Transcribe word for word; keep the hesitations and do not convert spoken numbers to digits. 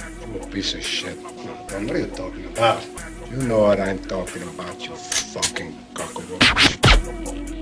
You a piece of shit. Man, what are you talking about? You know what I'm talking about, you fucking cockroach.